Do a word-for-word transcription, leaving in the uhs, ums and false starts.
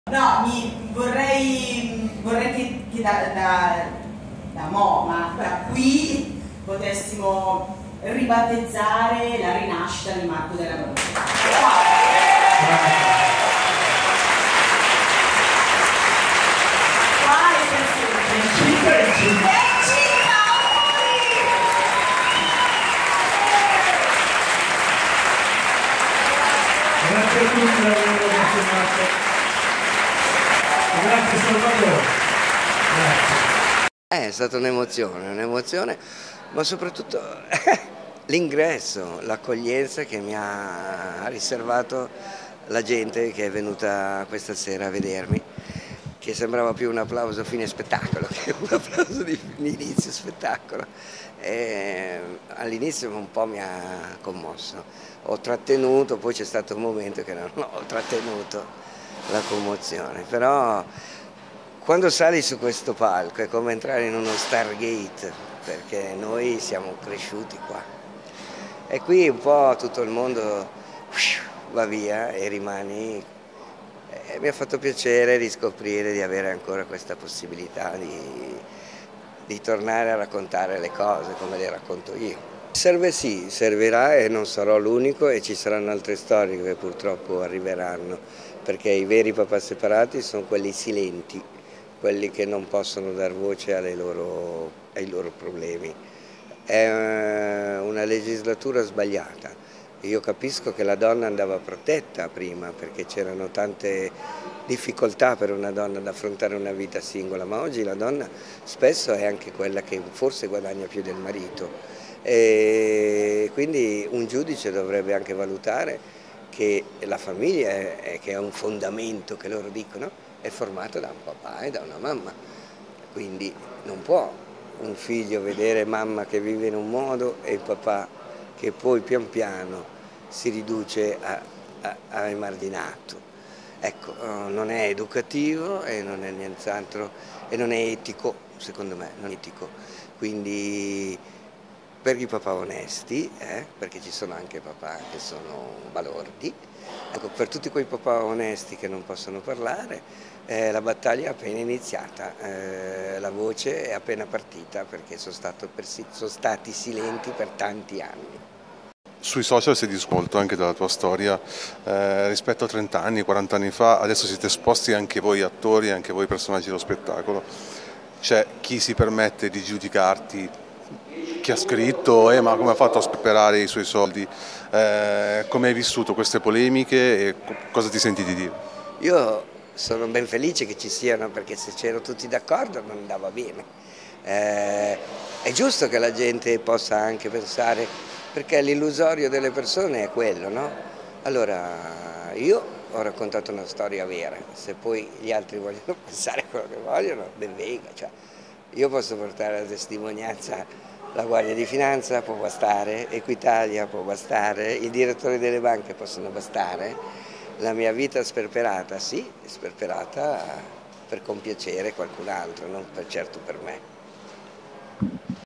No, mi vorrei, vorrei che, che da, da, da mo, ma da qui potessimo ribattezzare la rinascita di Marco della Rovere. Quale persona? Grazie a tutti, grazie grazie Salvatore. Grazie. È stata un'emozione, un'emozione, ma soprattutto l'ingresso, l'accoglienza che mi ha riservato la gente che è venuta questa sera a vedermi, che sembrava più un applauso a fine spettacolo che un applauso di inizio spettacolo. All'inizio un po' mi ha commosso, ho trattenuto, poi c'è stato un momento che non ho trattenuto la commozione, però quando sali su questo palco è come entrare in uno Stargate, perché noi siamo cresciuti qua e qui un po' tutto il mondo va via e rimani. E mi ha fatto piacere riscoprire di avere ancora questa possibilità di, di tornare a raccontare le cose come le racconto io. Serve sì, servirà e non sarò l'unico e ci saranno altre storie che purtroppo arriveranno, perché i veri papà separati sono quelli silenti, quelli che non possono dar voce alle loro, ai loro problemi. È una legislatura sbagliata. Io capisco che la donna andava protetta prima perché c'erano tante difficoltà per una donna ad affrontare una vita singola, ma oggi la donna spesso è anche quella che forse guadagna più del marito. E quindi un giudice dovrebbe anche valutare che la famiglia, è, che è un fondamento, che loro dicono, è formata da un papà e da una mamma. Quindi non può un figlio vedere mamma che vive in un modo e il papà che poi pian piano si riduce a, a, a emarginato. Ecco, non è educativo e non è nient'altro e non è etico, secondo me, non è etico. Quindi per i papà onesti, eh, perché ci sono anche papà che sono balordi, ecco, per tutti quei papà onesti che non possono parlare, eh, la battaglia è appena iniziata, eh, la voce è appena partita perché sono, stato sono stati silenti per tanti anni. Sui social si è discolto anche della tua storia, eh, rispetto a trenta anni, quaranta anni fa, adesso siete esposti anche voi attori, anche voi personaggi dello spettacolo. C'è chi si permette di giudicarti, chi ha scritto, eh, ma come ha fatto a sperperare i suoi soldi, eh, come hai vissuto queste polemiche e cosa ti senti di dire? Io sono ben felice che ci siano perché se c'erano tutti d'accordo non andava bene. Eh, è giusto che la gente possa anche pensare, perché l'illusorio delle persone è quello, no? Allora io ho raccontato una storia vera, se poi gli altri vogliono pensare quello che vogliono, ben venga. Cioè, io posso portare la testimonianza. La Guardia di Finanza può bastare, Equitalia può bastare, i direttori delle banche possono bastare. La mia vita sperperata, sì, sperperata per compiacere qualcun altro, non per certo per me.